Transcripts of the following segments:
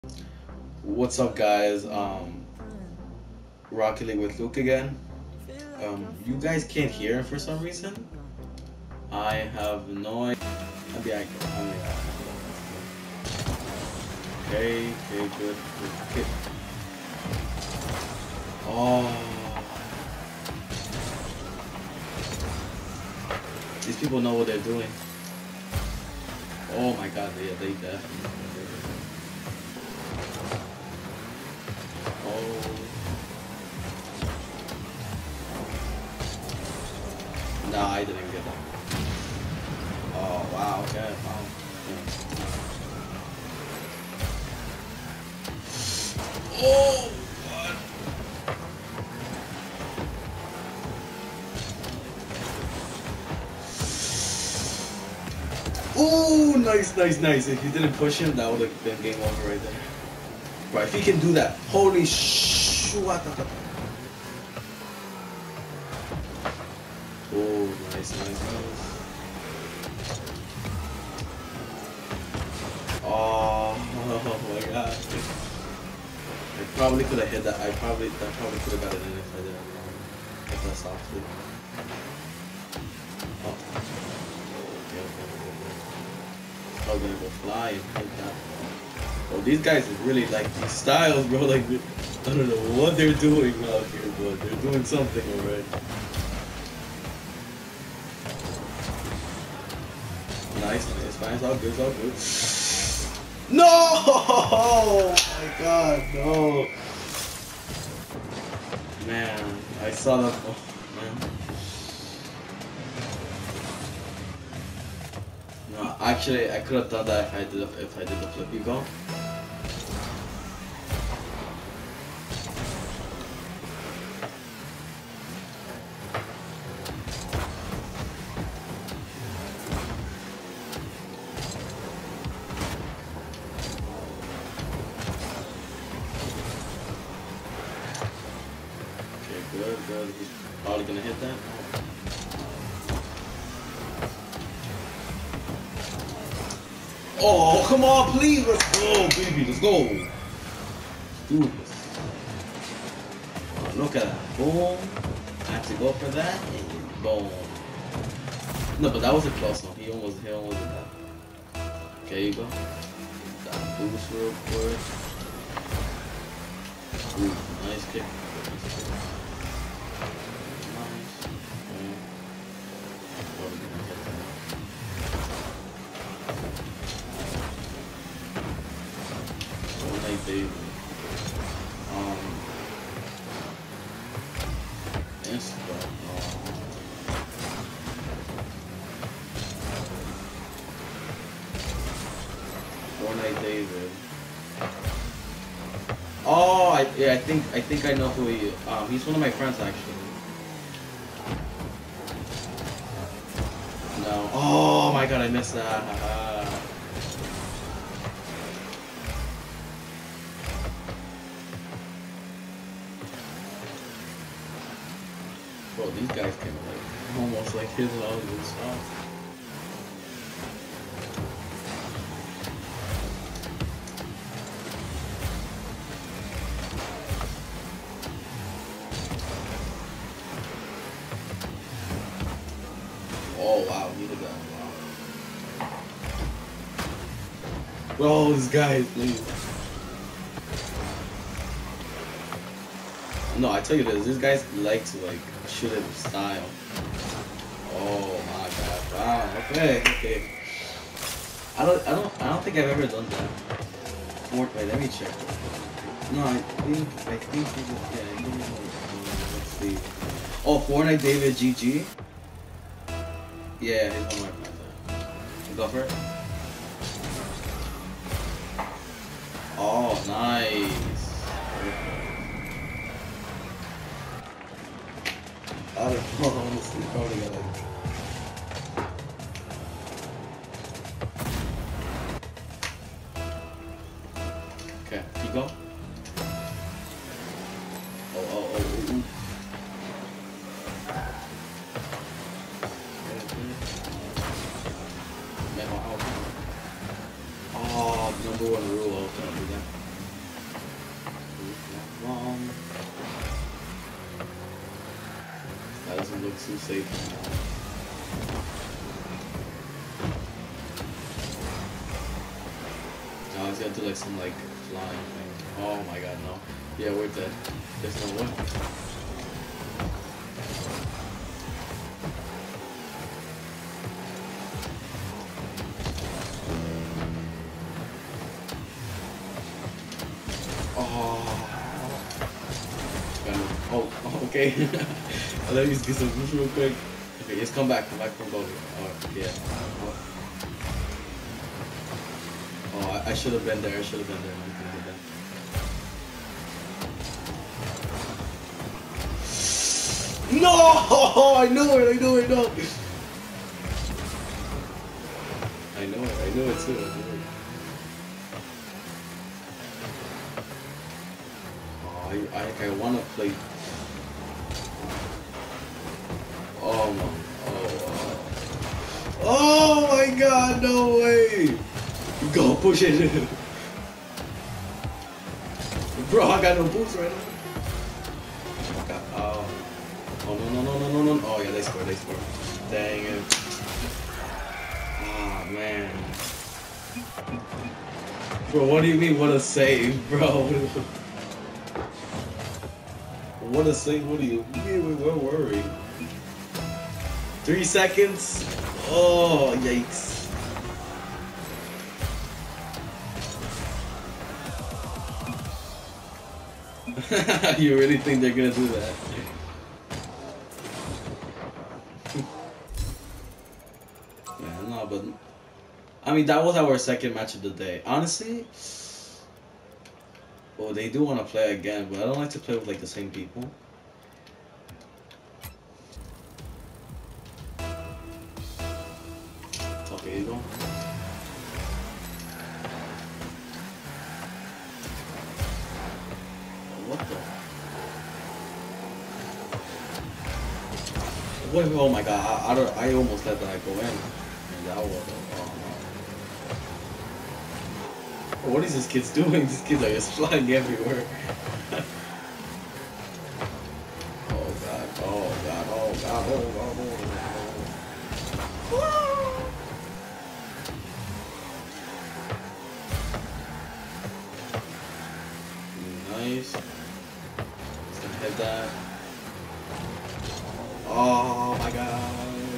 What's up, guys? Rocket League with Luke again. You guys can't hear for some reason. I have no idea. Maybe okay, good, good. Okay. Oh, these people know what they're doing. Oh my God, they definitely. Oh, nah, I didn't get that. Oh wow, okay, wow. Yeah. Oh, what? Oh, nice, nice, nice. If you didn't push him, that would have been game over right there. Right, if he can do that. Holy sh! What the? Oh, nice, nice, nice. Oh, oh my God. I probably could have hit that. That probably could have got it in if I didn't hit that softly. Oh, okay, okay, okay. I was gonna go fly and hit that. Oh, these guys really like these styles, bro. Like, I don't know what they're doing out here, but they're doing something already. Nice, nice, fine. It's all good, it's all good. No! Oh my God, no. Man, I saw that. Oh, man. No, actually, I could have done that if I did the flip you go. Okay, good, good. He's probably gonna hit that. Oh, come on, please. Let's go, baby. Let's go. Let's do this. Oh, look at that. Boom. I have to go for that. And boom. No, but that was a close one. He almost did that. Okay, you go. That boost real quick. Ooh, nice kick. Nice kick. Nice. Probably gonna hit that. Fortnite David. Insta. Fortnite David. Oh, yeah, I think I know who he is. He's one of my friends actually. No. Oh my God, I missed that. Bro, these guys can like almost like hit it all good stuff. Oh wow, he did that. Wow. Bro, this guy, please. No, I tell you this, these guys like to like shoot it with style. Oh my God! Wow. Okay. Okay. I don't think I've ever done that. Wait, let me check. No, I think he just, yeah. I think let's see. Oh, Fortnite David GG. Yeah, he's one of my friends. Go for it. Oh, nice. I don't know, honestly, probably got like. Okay, you go. Ooh. Oh, number one rule, don't do that. looks too safe. Now he's gonna do like some like flying thing. Oh my god, no. Yeah, we're dead. There's no way. Oh, okay. Let me just get some boost real quick. Okay, just come back from Goldie. Oh, yeah. Oh, I should have been there. I should have been there. No! I knew it. I knew it. No. I know it. I knew it too. I knew it. Oh, I want to play. Oh my. Oh my god, no way! Go push it. Bro, I got no boost right now. Oh no. Oh yeah, they scored. Dang it. Ah man. Bro, what do you mean what a save, bro? What a save, what do you mean? We're worried. 3 seconds? Oh, yikes. You really think they're gonna do that? Yeah, no, but I mean that was our second match of the day. Honestly, well, they do want to play again, but I don't like to play with like the same people. Okay, you go. What the? Wait, oh my god, I almost let that go in. And that was, oh no. What is this kid's doing? This kid's like just flying everywhere. Oh god, oh god, oh god, oh god, oh god. Nice. Just gonna hit that. Oh my god.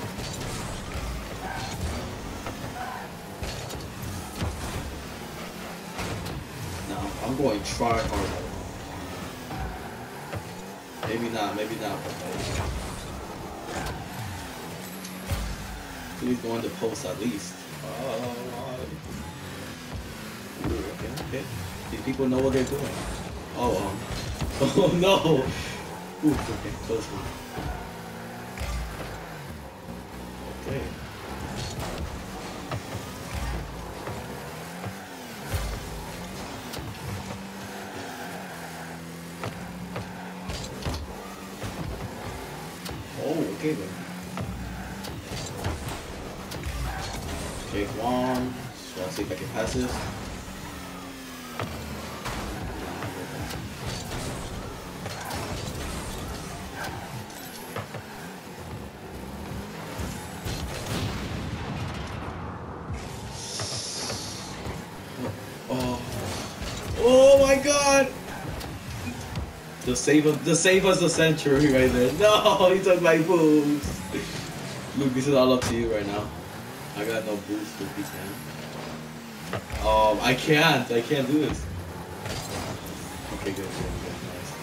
No, I'm going try harder. Maybe not, but please go on the post at least. Okay. These people know what they're doing. Oh, oh no! Ooh, okay, close one. Okay. Oh, okay then. Take one. So I'll see if I can pass this. Oh my god! The save us the century right there. No, he took my boost. Luke, this is all up to you right now. I got no boost if he can. I can't do this. Okay, good. Nice.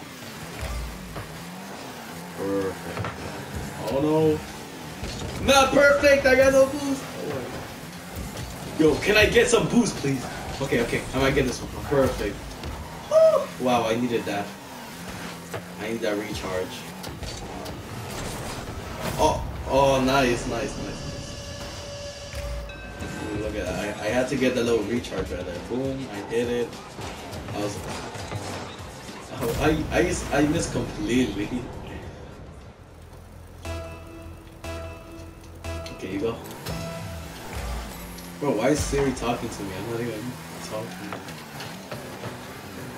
Perfect. Oh no. Not perfect, I got no boost. Yo, can I get some boost, please? Okay, I might get this one. Perfect. Woo! Wow, I needed that. I need that recharge. Oh, nice. Ooh, look at that. I had to get the little recharge right there. Boom, I hit it. I missed completely. Okay, you go. Bro, why is Siri talking to me? I'm not even talking.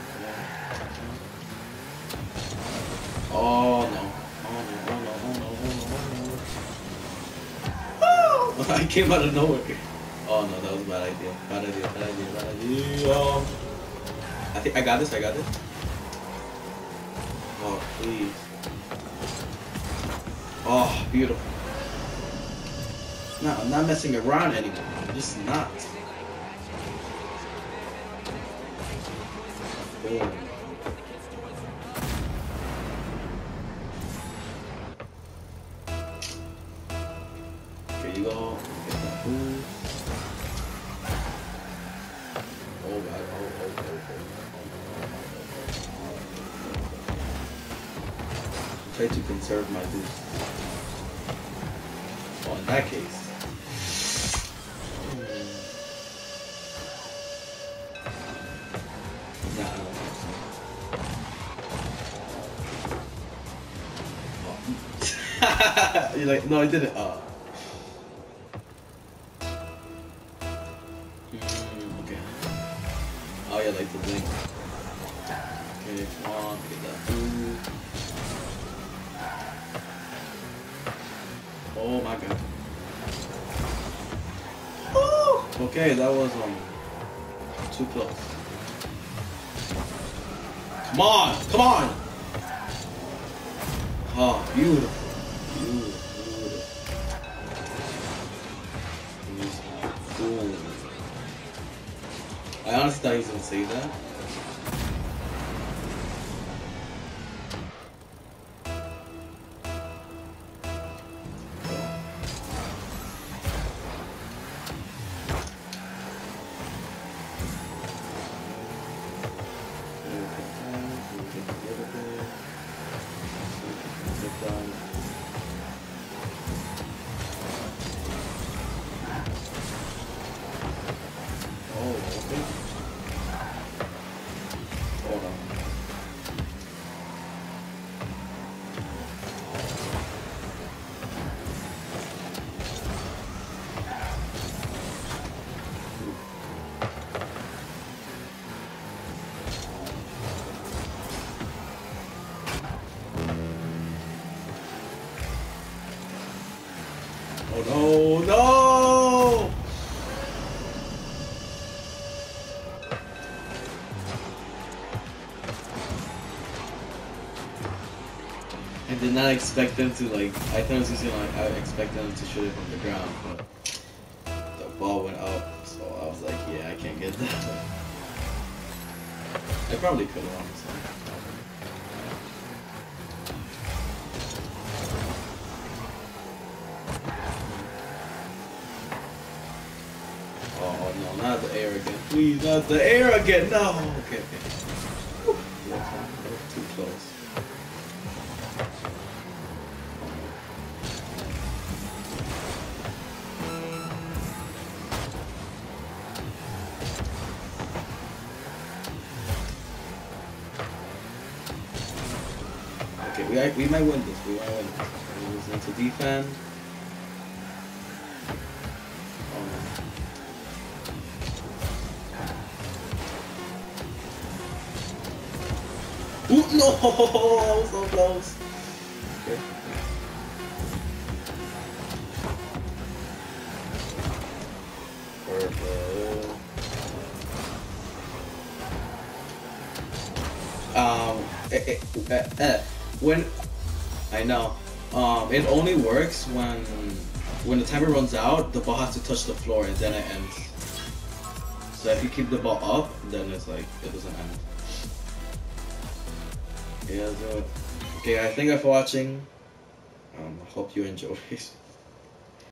Oh no. He came out of nowhere. Oh no, that was a bad idea. Bad idea, bad idea, bad idea. I think I got this, I got this. Oh, please. Oh, beautiful. No, I'm not messing around anymore. I'm just not. Boom. Here you go. Get that boost. Oh god, Try to conserve my boost. Oh, in that case. Nah. Oh. You're like, no, I didn't. Okay. Oh yeah, like the blink. Okay, come on, get that food. Oh my god. Woo! Okay, that was too close. Come on, come on! Oh, beautiful. Beautiful. I honestly thought he was gonna say that. Oh no, no! I did not expect them to like, I thought it was just gonna like, I expected them to shoot it from the ground, but the ball went up, so I was like, yeah, I can't get that. I probably could have, honestly. Oh no, not the air again. Please, not the air again. No. Okay, okay. Whew. That was too close. Okay, we might win this. We might win this. We was into defend. Ooh, no! So close. Okay. Perfect. When I know, it only works when the timer runs out. The ball has to touch the floor and then it ends. So if you keep the ball up, then it's like it doesn't end. Yeah, so, okay, I thank you for watching. Hope you enjoyed.